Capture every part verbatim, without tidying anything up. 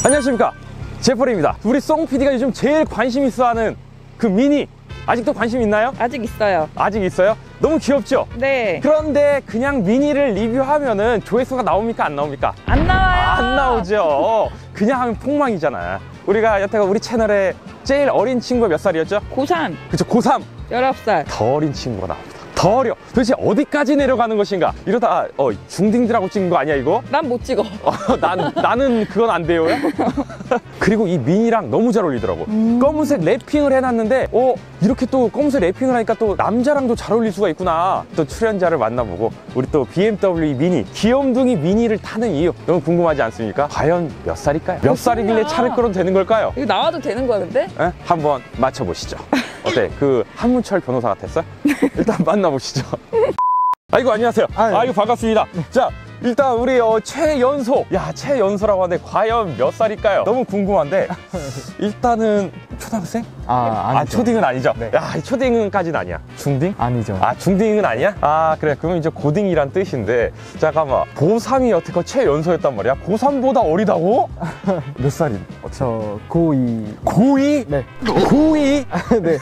안녕하십니까, 제퍼리입니다. 우리 송 피디가 요즘 제일 관심 있어 하는 그 미니, 아직도 관심 있나요? 아직 있어요. 아직 있어요? 너무 귀엽죠? 네. 그런데 그냥 미니를 리뷰하면은 조회수가 나옵니까, 안 나옵니까? 안 나와요. 안 나오죠. 그냥 하면 폭망이잖아. 우리가 여태가 우리 채널에 제일 어린 친구가 몇 살이었죠? 고삼. 그쵸, 고삼. 열아홉 살. 더 어린 친구가 나옵니다. 더 어려. 도대체 어디까지 내려가는 것인가? 이러다 어, 중딩들하고 찍은 거 아니야 이거? 난 못 찍어. 어, 난, 나는 그건 안 돼요. 그리고 이 미니랑 너무 잘 어울리더라고. 음. 검은색 랩핑을 해놨는데 어 이렇게 또 검은색 랩핑을 하니까 또 남자랑도 잘 어울릴 수가 있구나. 또 출연자를 만나보고 우리 또 비엠더블유 미니, 귀염둥이 미니를 타는 이유 너무 궁금하지 않습니까? 과연 몇 살일까요? 몇 살이길래 차를 끌어도 되는 걸까요? 이거 나와도 되는 거야 근데? 에? 한번 맞춰보시죠. 어때? 그 한문철 변호사 같았어? 일단 만나보시죠. 아이고, 안녕하세요. 아, 네. 아이고, 반갑습니다. 자, 일단 우리 어, 최연소. 야, 최연소라고 하는데 과연 몇 살일까요? 너무 궁금한데 일단은 초등학생? 아, 아, 아니죠. 초딩은 아니죠? 네. 야, 초딩은까지는 아니야. 중딩? 아니죠. 아, 중딩은 아니야? 아, 그래. 그러면 이제 고딩이란 뜻인데, 잠깐만. 고삼이 여태껏 최연소였단 말이야? 고삼보다 어리다고? 몇 살인? 저 고이. 고이? 네. 고이? 네.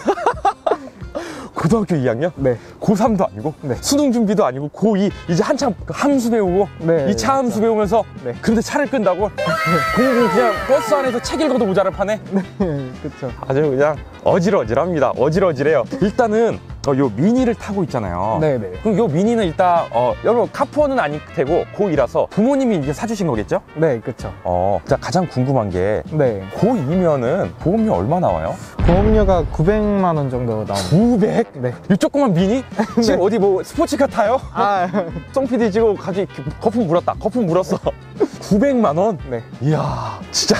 고등학교 이 학년? 네. 고삼도 아니고, 네. 수능 준비도 아니고, 고이, 이제 한참 함수 배우고, 네, 이 차 함수 배우면서, 네. 근데 차를 끈다고? 공부 그냥 버스 안에서 책 읽어도 모자랄 판에? 네, 그쵸. 아주 그냥 어질어질합니다. 어질어질해요. 일단은, 어, 요 미니를 타고 있잖아요. 네네. 그럼 요 미니는 일단, 어, 여러분, 카푸어는 아닐 테고, 고이라서 부모님이 이게 사주신 거겠죠? 네, 그쵸. 어, 자, 가장 궁금한 게, 네. 고이면은 보험료 얼마 나와요? 보험료가 구백만 원 정도 나옵니다. 구백? 네. 이 조그만 미니? 지금 어디 뭐 스포츠카 타요? 아, 송피디 지금 갑자기 거품 물었다. 거품 물었어. 구백만 원? 네. 이야, 진짜.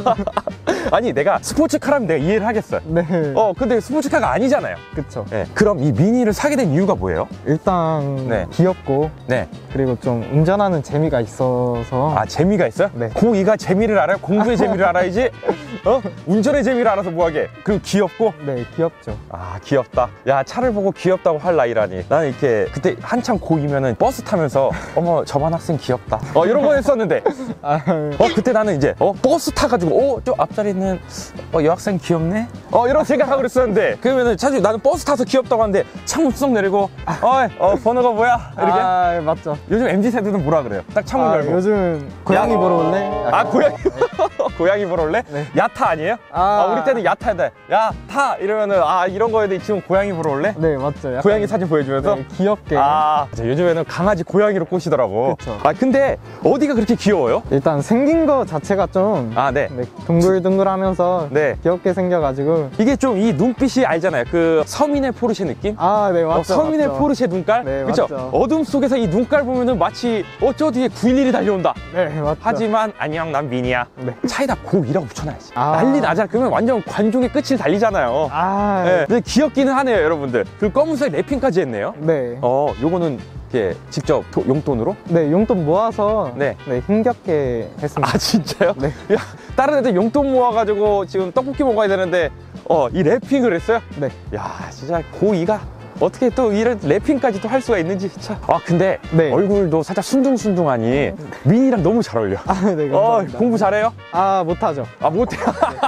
아니, 내가 스포츠카라면 내가 이해를 하겠어요. 네. 어, 근데 스포츠카가 아니잖아요. 그쵸. 네. 그럼 이 미니를 사게 된 이유가 뭐예요? 일단, 네. 귀엽고, 네. 그리고 좀 운전하는 재미가 있어서. 아, 재미가 있어요? 네. 고이가 재미를 알아요? 공부의 재미를 알아야지. 어? 운전의 재미를 알아서 뭐하게. 그리고 귀엽고. 네, 귀엽죠. 아, 귀엽다. 야, 차를 보고 귀엽다고 할 나이라니. 나는 이렇게 그때 한참 고이면은 버스 타면서 어머, 저반 학생 귀엽다. 어, 이런 거 했었는데. 아, 어, 그때 나는 이제 어, 버스 타가지고 어, 저 앞자리 있는 어, 여학생 귀엽네? 어, 이런 생각하고 그랬었는데 그러면은 차주 나는 버스 타서 귀엽다고 하는데 창문 쑥 내리고 어이, 어, 번호가 뭐야? 이렇게. 아, 맞죠. 요즘 엠지 세대는 뭐라 그래요? 딱 창문 아, 열고. 요즘 고양이 야. 보러 올래? 아, 고양이. 고양이 보러 올래? 네. 야타 아니에요? 아. 아, 우리 때는 야타다. 야, 타! 이러면은, 아, 이런 거에 대해 지금 고양이 보러 올래? 네, 맞죠. 약간, 고양이 사진 보여주면서? 네, 귀엽게. 아, 요즘에는 강아지 고양이로 꼬시더라고. 그쵸. 아, 근데 어디가 그렇게 귀여워요? 일단 생긴 거 자체가 좀 아, 네. 네, 둥글둥글하면서 네. 귀엽게 생겨가지고. 이게 좀 이 눈빛이 알잖아요. 그 서민의 포르쉐 느낌? 아, 네, 맞죠. 어, 서민의 맞죠. 포르쉐 눈깔? 네, 그쵸? 맞죠. 어둠 속에서 이 눈깔 보면은 마치 어, 저 뒤에 구일일이 달려온다. 네, 맞죠. 하지만 안녕, 난 미니야. 네. 차에다 고이라고 붙여놔야지. 아. 난리 나잖아. 그러면 완전 관중의 끝을 달리잖아요. 아, 네. 근데 귀엽기는 하네요, 여러분들. 그리고 검은색 랩핑까지 했네요. 네. 어, 요거는 이렇게 직접 도- 용돈으로? 네, 용돈 모아서 네. 네, 힘겹게 했습니다. 아, 진짜요? 네. 야, 다른 애들 용돈 모아가지고 지금 떡볶이 먹어야 되는데, 어, 이 랩핑을 했어요? 네. 야, 진짜 고이가 어떻게 또 이런 랩핑까지 또 할 수가 있는지 참. 아, 근데 네. 얼굴도 살짝 순둥순둥하니 미니랑 너무 잘 어울려. 아, 네, 어, 감사합니다. 공부 잘해요? 아, 못하죠. 아, 못해.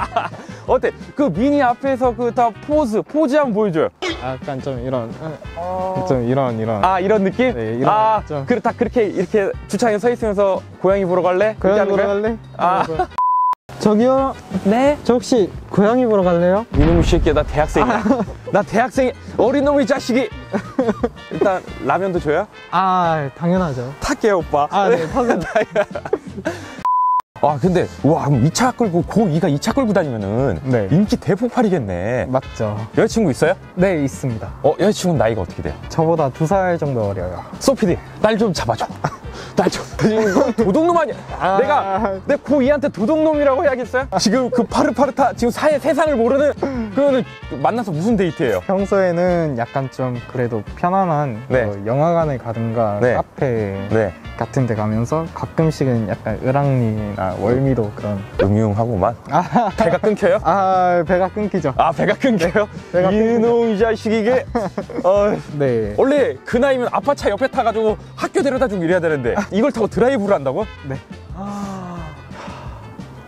어때? 그 미니 앞에서 그 다 포즈, 포즈 한번 보여줘요. 약간 좀 이런, 좀 이런, 이런. 아, 이런 느낌? 네, 이런 아, 좀. 그렇다. 그렇게 이렇게 주차장에 서 있으면서 고양이 보러 갈래? 그렇게 고양이 하는 보러 거야? 갈래? 아. 이러면서. 저기요? 네? 저 혹시 고양이 보러 갈래요? 이놈의 새끼야, 나 대학생이야. 나 대학생이, 어린 놈의 자식이. 일단 라면도 줘요? 아, 당연하죠. 탈게요, 오빠. 아, 네, 타세요. 아, 근데 와, 그럼 이 차 끌고 고이가 이 차 끌고 다니면은 네. 인기 대폭발이겠네. 맞죠. 여자친구 있어요? 네, 있습니다. 어, 여자친구는 나이가 어떻게 돼요? 저보다 두 살 정도 어려요. 소피디, 날 좀 잡아줘. 날 좀. 지금 도둑놈 아니야? 아. 내가 내 고이한테 도둑놈이라고 해야겠어요? 지금 그 파르파르타 지금 사회 세상을 모르는 그거는 만나서 무슨 데이트예요? 평소에는 약간 좀 그래도 편안한 네. 뭐 영화관을 가든가 네. 카페 네. 같은 데 가면서 가끔씩은 약간 을왕리나 월미도 그런. 음흉하고만. 배가 끊겨요? 아, 배가 끊기죠. 아, 배가 끊겨요? 배가 이놈 이 자식 이게. 어, 네. 원래 그 나이면 아빠 차 옆에 타가지고 학교 데려다 주고 이래야 되는데 이걸 타고 드라이브를 한다고? 네. 아...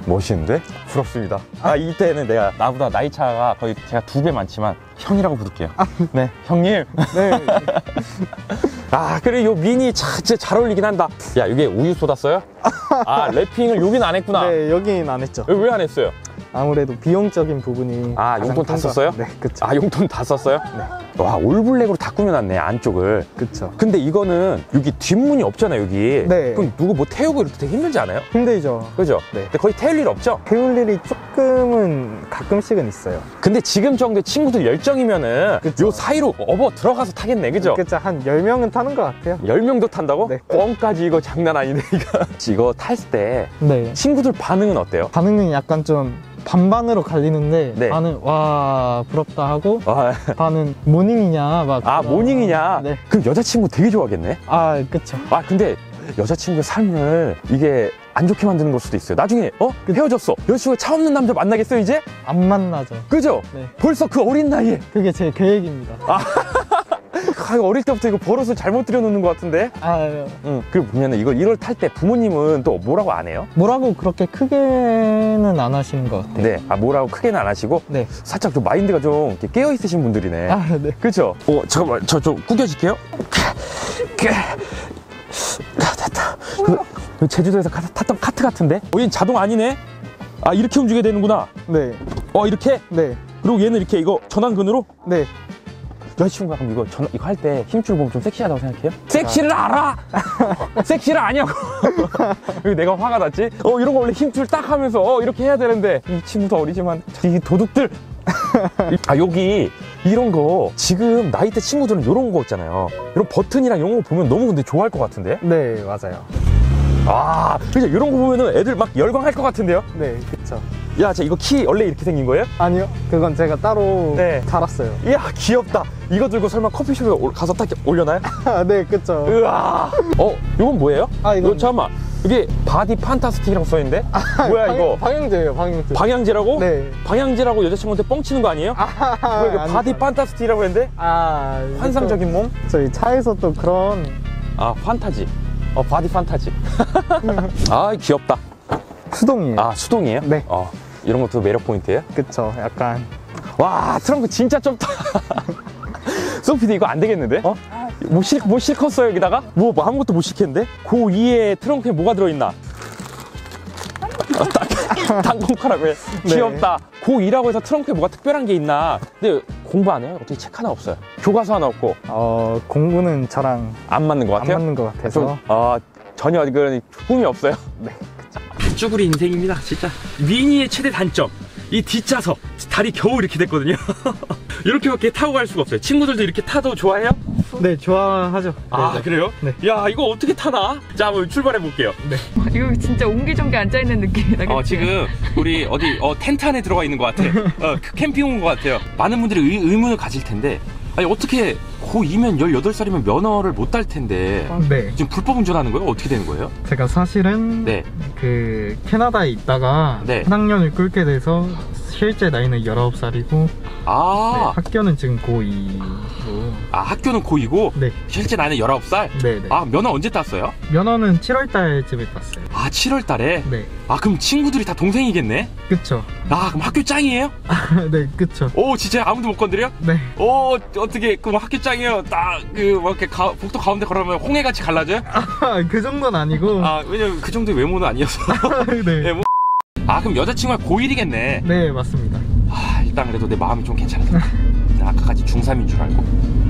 멋있는데? 부럽습니다. 아, 이때는 내가 나보다 나이 차가 거의 제가 두 배 많지만 형이라고 부를게요. 네, 형님. 네. 아, 그래, 요 미니 차, 진짜 잘 어울리긴 한다. 야, 이게 우유 쏟았어요? 아, 랩핑을 여긴 안 했구나. 네, 여긴 안 했죠. 왜 안 했어요? 아무래도 비용적인 부분이. 아, 가장 용돈 다 큰 것- 썼어요? 네, 그쵸. 아, 용돈 다 썼어요? 네. 와, 올블랙으로 다 꾸며놨네, 안쪽을. 그쵸. 근데 이거는 여기 뒷문이 없잖아요, 여기. 네. 그럼 누구 뭐 태우고 이렇게 되게 힘들지 않아요? 힘들죠. 그죠? 네. 근데 거의 태울 일 없죠? 태울 일이 조금은 가끔씩은 있어요. 근데 지금 정도 친구들 열정이면은 그쵸. 요 사이로 업어 들어가서 타겠네, 그죠? 그쵸. 한 열 명은 타는 것 같아요. 열 명도 탄다고? 네. 뻥까지 이거 장난 아니네, 이거. 이거 탈 때 네. 친구들 반응은 어때요? 반응은 약간 좀 반반으로 갈리는데, 네. 반은 와 부럽다 하고, 아, 반은 모닝이냐 막. 아 모닝이냐? 네. 그럼 여자친구 되게 좋아하겠네? 아 그쵸. 아, 근데 여자친구의 삶을 이게 안 좋게 만드는 걸 수도 있어요. 나중에, 어? 헤어졌어. 여자친구가 차 없는 남자 만나겠어요, 이제? 안 만나죠. 그죠? 네. 벌써 그 어린 나이에. 그게 제 계획입니다. 아, 어릴 때부터 이거 버릇을 잘못 들여놓는 것 같은데? 아, 응. 그리고 보면은 이걸, 이걸 탈 때 부모님은 또 뭐라고 안 해요? 뭐라고 그렇게 크게는 안 하시는 것 같아요. 네. 아, 뭐라고 크게는 안 하시고? 네. 살짝 좀 마인드가 좀 이렇게 깨어있으신 분들이네. 아, 네. 그죠? 어, 잠깐만. 저 좀 구겨질게요. 됐다. 그, 그 제주도에서 가- 탔던 카트 같은데? 어, 얘는 자동 아니네? 아, 이렇게 움직여야 되는구나. 네. 어, 이렇게? 네. 그리고 얘는 이렇게 이거 전완근으로? 네. 여자친구가 그럼 이거 전, 이거 할 때 힘줄 보면 좀 섹시하다고 생각해요? 섹시를 알아! 섹시를 아냐고! 왜 내가 화가 났지? 어, 이런 거 원래 힘줄 딱 하면서 어, 이렇게 해야 되는데 이 친구도 어리지만 이 도둑들! 아, 여기 이런 거 지금 나이대 친구들은 이런 거 있잖아요. 이런 버튼이랑 이런 거 보면 너무 근데 좋아할 것 같은데? 네, 맞아요. 아, 그죠? 이런 거 보면은 애들 막 열광할 것 같은데요? 네, 그쵸. 야, 자, 이거 키 원래 이렇게 생긴 거예요? 아니요, 그건 제가 따로 네. 달았어요. 이야, 귀엽다. 이거 들고 설마 커피숍에 올- 가서 딱 올려놔요? 아, 네, 그쵸. 으아. 어, 이건 뭐예요? 아, 이건- 이거 잠깐만. 이게 바디 판타스틱이라고 써있는데? 뭐야, 방- 이거? 방향제예요, 방향제. 방향제라고? 네. 방향제라고 여자친구한테 뻥치는 거 아니에요? 아, 뭐야, 이거 바디 아니죠. 판타스틱이라고 했는데? 아, 환상적인 몸? 또 저희 차에서 또 그런. 아, 판타지. 어, 바디 판타지. 아, 귀엽다. 수동이에요. 아, 수동이에요? 네. 어, 이런 것도 매력 포인트예요? 그쵸, 약간. 와, 트렁크 진짜 좁다. 소피디 이거 안 되겠는데? 어? 뭐, 실, 뭐 실컸어요, 여기다가? 뭐, 뭐 아무것도 못 실겠는데? 고이에 트렁크에 뭐가 들어있나? 어, 땅- 땅콩카라고 해. 귀엽다. 고이라고 해서 트렁크에 뭐가 특별한 게 있나? 근데 공부 안 해요? 어떻게 책 하나 없어요? 교과서 하나 없고. 어, 공부는 저랑 안 맞는 것 안 같아요? 맞는 것 같아서. 좀, 어, 전혀 그런 꿈이 없어요? 네. 쭈구리 인생입니다, 진짜. 미니의 최대 단점. 이 뒷좌석. 다리 겨우 이렇게 됐거든요. 이렇게밖에 타고 갈 수가 없어요. 친구들도 이렇게 타도 좋아해요? 네, 좋아하죠. 아, 네, 그래요? 네. 야, 이거 어떻게 타나? 자, 한번 출발해 볼게요. 이거 진짜 옹기종기 앉아있는 느낌이다. 어, 그치? 지금 우리 어디 어, 텐트 안에 들어가 있는 것 같아. 어, 그 캠핑 온 것 같아요. 많은 분들이 의, 의문을 가질 텐데, 아니 어떻게 고이면 열여덟 살이면 면허를 못 딸 텐데 네. 지금 불법 운전하는 거예요? 어떻게 되는 거예요? 제가 사실은 네. 그 캐나다에 있다가 네. 한 학년을 끌게 돼서 실제 나이는 열아홉 살이고 아, 학교는 지금 고이로. 아 학교는 고이고 네. 실제 나이는 열아홉 살? 네, 네. 아, 면허 언제 땄어요? 면허는 칠월 달쯤에 땄어요. 아, 칠월 달에? 네. 아, 그럼 친구들이 다 동생이겠네? 그쵸. 아, 그럼 학교 짱이에요? 네, 그쵸. 오, 진짜 아무도 못 건드려? 네. 오, 어떻게 그럼 학교 짱이에요? 딱그뭐 이렇게 가, 복도 가운데 걸으면 홍해같이 갈라져요? 아, 그 정도는 아니고. 아, 왜냐면 그 정도의 외모는 아니어서. 네. 네, 뭐. 아, 그럼 여자친구가 고일이겠네. 네, 맞습니다. 아, 일단 그래도 내 마음이 좀 괜찮았다. 나 아까까지 중삼인 줄 알고.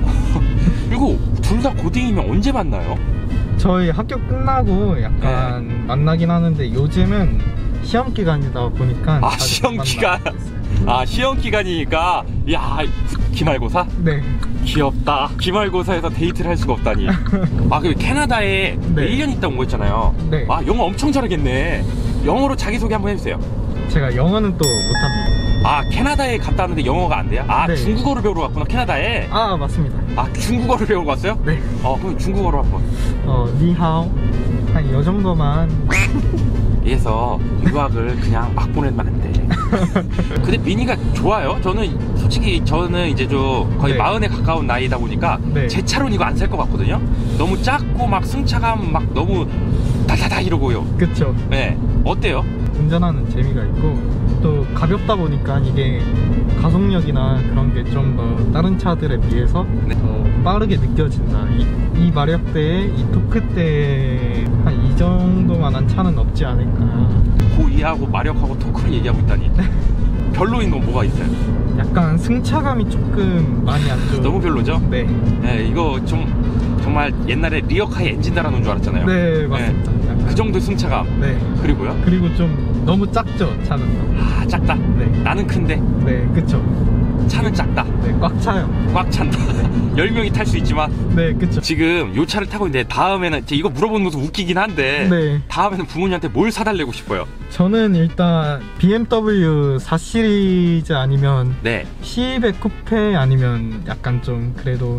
그리고 둘 다 고딩이면 언제 만나요? 저희 학교 끝나고 약간 네. 만나긴 하는데 요즘은 시험 기간이다 보니까 아, 자주 시험 못 기간. 만나고 있어요. 아, 시험 기간이니까. 야, 기말고사? 네. 귀엽다. 기말고사에서 데이트를 할 수가 없다니. 아, 그 캐나다에 네. 일 년 있다 온 거 있잖아요. 네. 아, 영어 엄청 잘하겠네. 영어로 자기소개 한번 해주세요. 제가 영어는 또 못합니다. 아, 캐나다에 갔다 왔는데 영어가 안 돼요? 아, 네. 중국어를 배우러 갔구나, 캐나다에. 아, 맞습니다. 아, 중국어를 배우러 갔어요? 네. 어, 그럼 중국어로 한번. 어, 니하오. 한 이 정도만. 그래서 유학을 그냥 막 보내면 안 돼. 근데 미니가 좋아요. 저는 솔직히 저는 이제 좀 거의 네. 마흔에 가까운 나이다 보니까 네. 제 차로는 이거 안 살 것 같거든요. 너무 작고 막 승차감 막 너무 다다다 이러고요. 그쵸. 네, 어때요? 운전하는 재미가 있고 또 가볍다 보니까 이게 가속력이나 그런 게 좀 더 다른 차들에 비해서 네. 더 빠르게 느껴진다. 이, 이 마력대에 이 토크대에 한 이 정도만한 차는 없지 않을까. 고이하고 마력하고 토크를 얘기하고 있다니. 별로인 건 뭐가 있어요? 약간 승차감이 조금 많이 안 좋아. 너무 별로죠? 네. 네, 이거 좀 정말 옛날에 리어카에 엔진 달아놓은 줄 알았잖아요. 네, 맞습니다. 약간. 그 정도 승차감. 네. 그리고요? 그리고 좀 너무 작죠, 차는. 아, 작다. 네. 나는 큰데 네, 그쵸. 차는 작다. 네, 꽉 차요. 꽉 찬다. 열 명이 탈 수 있지만 네, 그쵸. 지금 요 차를 타고 있는데 다음에는 이거 물어보는 것도 웃기긴 한데 네. 다음에는 부모님한테 뭘 사달래고 싶어요? 저는 일단 비엠더블유 사 시리즈 아니면 네. 씨백 쿠페 아니면 약간 좀 그래도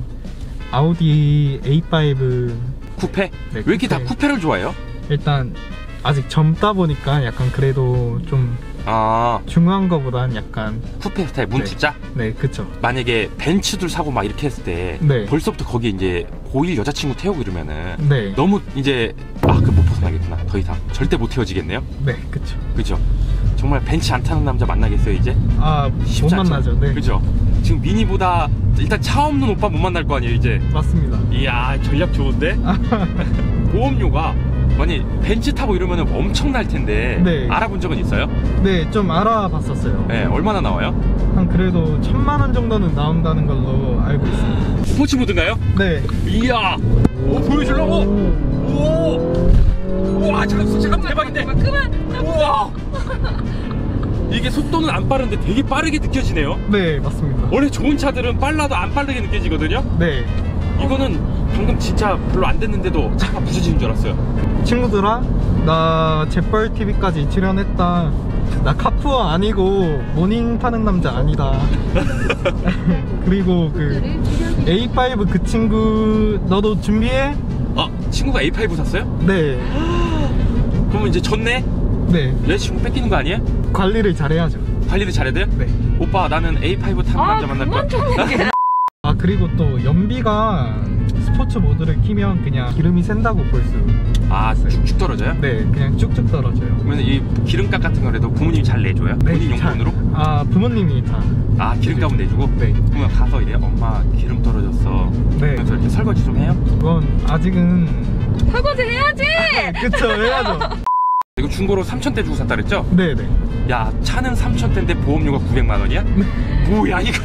아우디 에이 파이브. 쿠페? 네, 왜 이렇게 다 쿠페. 쿠페를 좋아해요? 일단 아직 젊다 보니까 약간 그래도 좀 아, 중요한 거보단 약간. 쿠페 스타일 문 네. 두자? 네, 그쵸. 만약에 벤츠들 사고 막 이렇게 했을 때 네. 벌써부터 거기 이제 고일 여자친구 태우고 이러면은 네. 너무 이제 아, 그 못 벗어나겠구나. 더 이상 절대 못 태워지겠네요. 네, 그쵸. 그죠? 정말 벤츠 안 타는 남자 만나겠어요 이제? 아, 못 쉽지 않죠? 만나죠. 네. 그죠? 지금 미니보다 일단 차 없는 오빠 못 만날 거 아니에요 이제? 맞습니다. 이야, 전략 좋은데? 보험료가 만약 벤츠 타고 이러면 엄청날 텐데 네. 알아본 적은 있어요? 네, 좀 알아봤었어요. 네, 얼마나 나와요? 한 그래도 천만 원 정도는 나온다는 걸로 알고 있습니다. 스포츠 모드인가요? 네. 이야, 오, 보여주려고? 오, 우와, 잠깐, 잠깐, 대박인데? 그만! 우와, 이게 속도는 안 빠른데 되게 빠르게 느껴지네요. 네, 맞습니다. 원래 좋은 차들은 빨라도 안 빠르게 느껴지거든요. 네. 이거는 방금 진짜 별로 안 됐는데도 차가 부서지는 줄 알았어요. 친구들아, 나 잿벌 티비까지 출연했다. 나 카푸어 아니고 모닝 타는 남자 아니다. 그리고 그 에이 파이브 그 친구 너도 준비해? 아, 친구가 에이 파이브 샀어요? 네. 그러면 이제 졌네? 네. 여자친구 뺏기는 거 아니에요? 관리를 잘해야죠. 관리를 잘해야 돼요? 네. 오빠, 나는 에이 파이브 타는 아, 남자 만날 거야. 그만 좀 얘기해. 아, 그리고 또 연비가 스포츠 모드를 키면 그냥 기름이 샌다고 볼 수. 아, 쭉쭉 떨어져요? 네, 그냥 쭉쭉 떨어져요. 그러면 이 기름값 같은 거라도 부모님이 잘 내줘요? 본인 네, 자, 용돈으로? 아, 부모님이 다. 아, 기름값은 내주고? 네. 그러면 가서 이래, 엄마 기름 떨어졌어. 네. 그래서 이렇게 설거지 좀 해요? 그건 아직은. 설거지 해야지! 그쵸, 해야죠. 이거 중고로 삼천대 주고 샀다 그랬죠? 네네. 야, 차는 삼천대인데 보험료가 구백만 원이야? 뭐야 이거?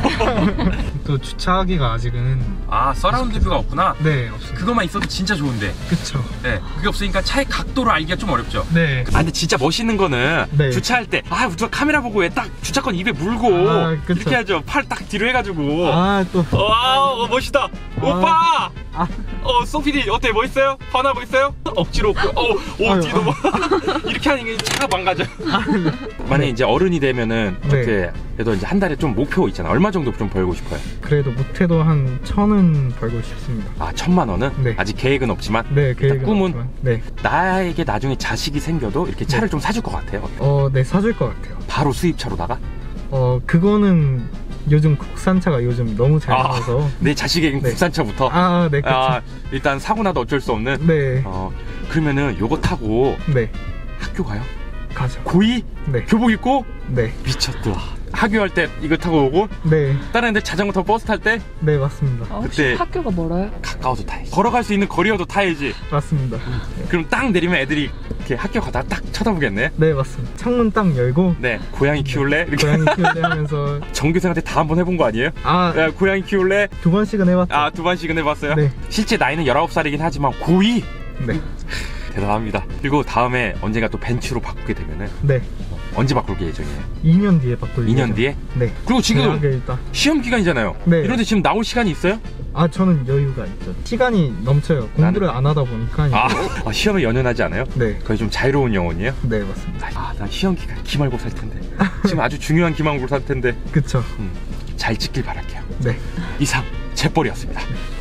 또 주차하기가 아직은. 아, 서라운드 뷰가 없구나? 네, 없습니다. 그것만 있어도 진짜 좋은데. 그쵸. 네, 그게 없으니까 차의 각도를 알기가 좀 어렵죠. 네. 아, 근데 진짜 멋있는 거는 네. 주차할 때, 아, 우리가 카메라 보고 왜 딱 주차권 입에 물고 아, 그쵸. 이렇게 하죠. 팔 딱 뒤로 해가지고. 아, 또. 와, 어, 멋있다. 오빠! 아, 어, 소피디 어때? 멋있어요? 화나고 있어요? 억지로 없고, 어, 오, 아유, 뒤도 뭐. 이렇게 하는 게 차가 망가져. 만약에 이제 어른이 되면은, 네. 어떻게, 그래도 이제 한 달에 좀 목표 있잖아. 얼마 정도 좀 벌고 싶어요? 그래도 못해도 한 천은 벌고 싶습니다. 아, 천만 원은? 네. 아직 계획은 없지만, 네, 계획은 꿈은? 없지만. 네. 나에게 나중에 자식이 생겨도 이렇게 차를 네. 좀 사줄 것 같아요. 어, 네, 사줄 것 같아요. 바로 수입차로다가. 어, 그거는 요즘 국산차가 요즘 너무 잘 아, 나와서. 내 자식에겐 네. 국산차부터. 아, 네, 그쵸. 아, 일단 사고 나도 어쩔 수 없는. 네. 어, 그러면은 요거 타고 네. 학교 가요? 가죠. 고이? 네. 교복 입고? 네. 미쳤다. 학교할 때 이거 타고 오고, 네. 다른 애들 자전거 타고 버스 탈 때 네, 맞습니다. 아, 혹시 그때- 학교가 멀어요? 가까워도 타야지. 걸어갈 수 있는 거리여도 타야지. 맞습니다. 그럼 딱 내리면 애들이 이렇게 학교 가다가 딱 쳐다보겠네. 네, 맞습니다. 창문 딱 열고 네, 고양이 키울래? 이렇게. 고양이 키우래 하면서. 정규생한테 다 한번 해본 거 아니에요? 아, 야, 고양이 키울래? 두 번씩은 해봤죠. 아, 두 번씩은 해봤어요? 네. 실제 나이는 열아홉 살이긴 하지만 고이! 네. 대단합니다. 그리고 다음에 언젠가 또 벤츠로 바꾸게 되면은 네. 언제 바꿀 계획이에요? 이 년 뒤에 바꿀 이 년 예정. 뒤에? 네. 그리고 지금 대학을 일단. 시험 기간이잖아요. 네. 이런데 지금 나올 시간이 있어요? 아, 저는 여유가 있죠. 시간이 넘쳐요. 공부를 안 하다 보니까. 아, 이제. 아, 시험에 연연하지 않아요? 네. 거의 좀 자유로운 영혼이에요? 네, 맞습니다. 아, 난 시험 기간 기말고사 할 텐데. 지금 아주 중요한 기말고사 할 텐데. 그쵸. 음, 잘 찍길 바랄게요. 네. 이상 재벌이었습니다.